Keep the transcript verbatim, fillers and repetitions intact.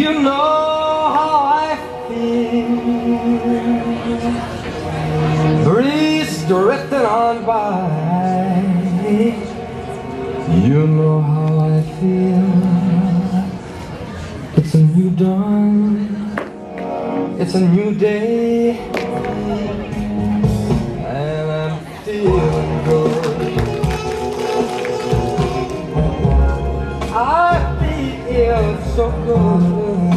You know how I feel. Breeze drifting on by. You know how I feel. It's a new dawn. It's a new day. And I'm feeling good. I feel so good.